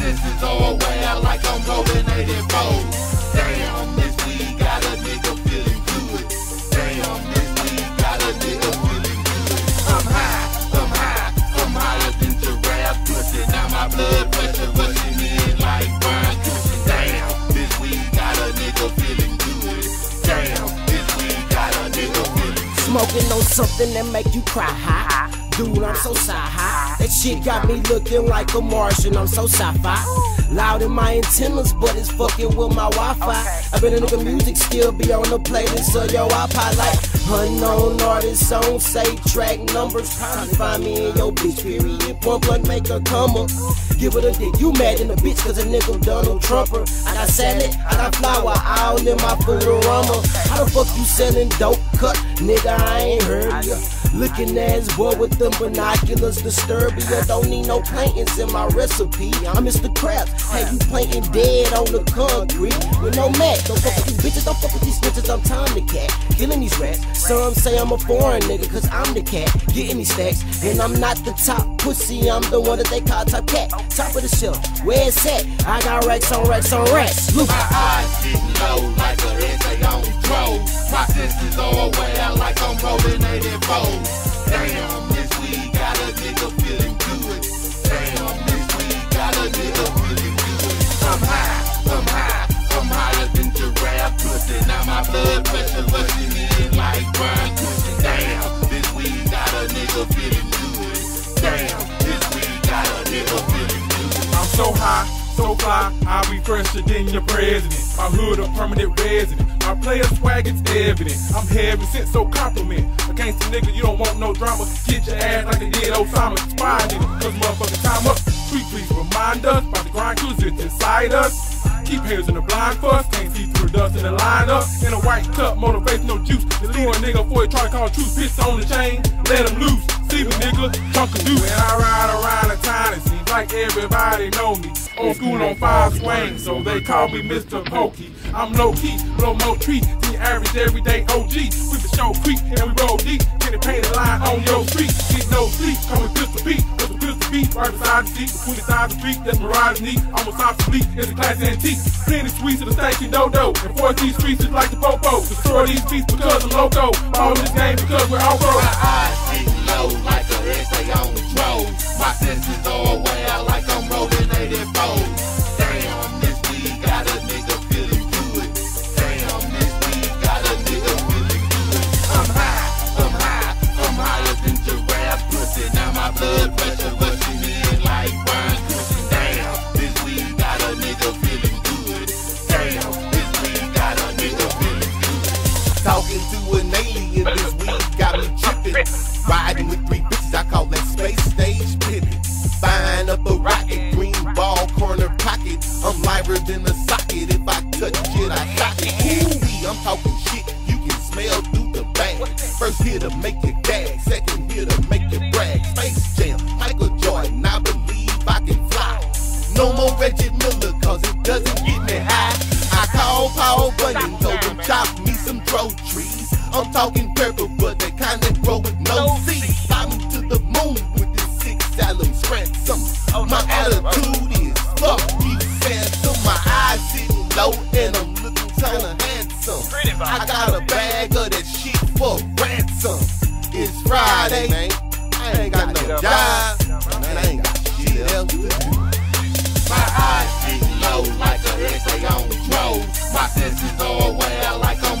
senses are aware like I'm rolling 84. Damn, this weed got a nigga feeling good. Damn, this weed got a nigga feeling good. I'm higher than giraffe pussy. Now my blood pressure rushing in like Brian Cushion. Damn, this weed got a nigga feeling good. Damn, this weed got a nigga feeling good. Smoking on something that make you cry high. Dude, I'm so sci-high. That shit got me looking like a Martian. I'm so sci-fi. Loud in my antennas, but it's fucking with my Wi-Fi. I bet a nigga music still be on the playlist of your iPod like unknown artist song, say track numbers. Probably find me in your bitch, period. One blunt make her come up. Give her the dick. You mad in the bitch cause a nigga Donald Trumper. I got salad, I got flour, all in my food aroma. How the fuck you selling dope cut? Nigga, I ain't heard ya. Looking ass boy with them binoculars, disturb ya. Don't need no paintings in my recipe. I'm Mr. Krabs. Hey, you painting dead on the concrete with no mat. Don't fuck with these bitches, don't fuck with these snitches. I'm Tom the cat, killing these rats. Some say I'm a foreign nigga, cause I'm the cat, getting these stacks. And I'm not the top pussy, I'm the one that they call top cat. Top of the shelf, where it's at? I got racks on racks on racks. Look. My eyes getting low like a essay on control. My senses are aware like I'm rolling 84. Damn, this weed got a nigga feeling good. Damn, this weed got a nigga feeling good. I'm higher than giraffe pussy. Now my blood pressure rushing in like Brian Cushion. Damn, this weed got a nigga feeling good. Damn, this weed got a nigga feeling good. I'm so high, so fly, I'll be fresher than your president. My hood a permanent resident. My player swag is evident. I'm heavy since so compliment. Against the nigga, you don't want no drama. Get your ass like they did Osama. Spy nigga, cause motherfucking time up. Sweet please remind us about the grind cause it's inside us. Keep haters in the blind fuss. Can't see through the dust in the lineup. In a white cup, motivational juice. The lure a nigga before he try to call truth. Piss on the chain, let him loose. See me nigga, chunk of juice. When I ride around the town, it seems like everybody know me. Old school on 5 swings, so they call me Mr. Pokey. I'm low key, blow more trees than your average everyday OG. We the show creep and we roll deep. Get a painted line on your street. Get no sleep, come with Pistol Pete. Cause the Pistol Beat right beside the seat. Between the sides of the street, that's Mirage knee. Almost obsolete, it's a class antique. Plenty sweets to the station dodo. And 14 streets just like the popo. Destroy these beats because I'm loco. All this game because we're all broke. My eyes getting low like a essay on control. My senses are aware like I'm rolling 84. Damn, this weed got a nigga feeling good. Damn, this weed got a nigga feeling good. I'm higher than giraffe pussy. Now my blood pressure rushing in like Brian Cushion. Damn, this weed got a nigga feeling good. Damn, this weed got a nigga feeling good. Talking to an alien, this weed got me tripping. Riding with 3 bitches, I call that space stage pimping. Fine up a rocket, green ball, corner pocket. I'm lighter than a socket. If I touch it, I shock it. Ooh-wee, I'm talking shit, you can smell through the bag. First here to make you gag, second here to make you brag. Space Jam, Michael Jordan, I believe I can fly. No more Reggie Miller, cause it doesn't get me high. I call Paul Bunyan, told him chop me some tro trees. I'm talking purple, but they kinda grow with no seeds. Fly me to the moon with this 6 salad ransom. My attitude is fuck you, phantom. My eyes sitting low and I'm looking kinda handsome. I got a bag of that shit for ransom. It's Friday, man. I ain't got no job, man. I ain't got shit else to do. My eyes getting low like a essay on control. My senses are aware like I'm